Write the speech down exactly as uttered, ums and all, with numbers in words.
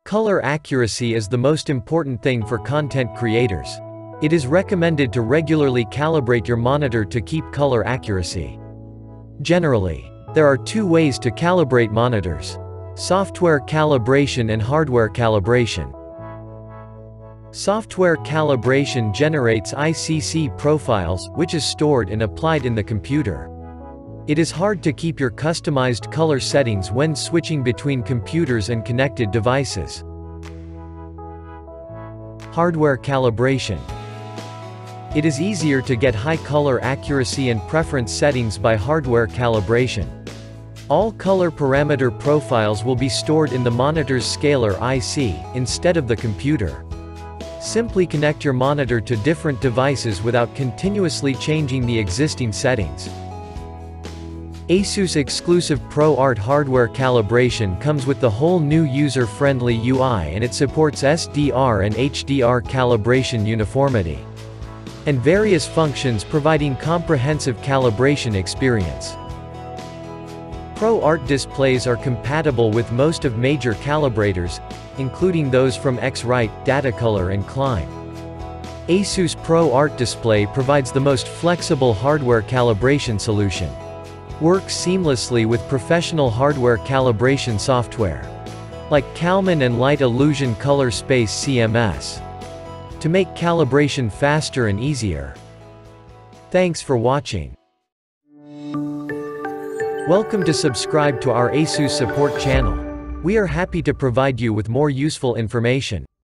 Color accuracy is the most important thing for content creators. It is recommended to regularly calibrate your monitor to keep color accuracy. Generally, there are two ways to calibrate monitors: software calibration and hardware calibration. Software calibration generates I C C profiles, which is stored and applied in the computer. It is hard to keep your customized color settings when switching between computers and connected devices. Hardware calibration. It is easier to get high color accuracy and preference settings by hardware calibration. All color parameter profiles will be stored in the monitor's scaler I C, instead of the computer. Simply connect your monitor to different devices without continuously changing the existing settings. ASUS exclusive ProArt hardware calibration comes with the whole new user-friendly U I, and it supports S D R and H D R calibration uniformity and various functions, providing comprehensive calibration experience. ProArt displays are compatible with most of major calibrators, including those from X-Rite, Datacolor and Climb. ASUS ProArt display provides the most flexible hardware calibration solution. Works seamlessly with professional hardware calibration software, like Kalman and Light Illusion Color Space C M S, to make calibration faster and easier. Thanks for watching. Welcome to subscribe to our ASUS support channel. We are happy to provide you with more useful information.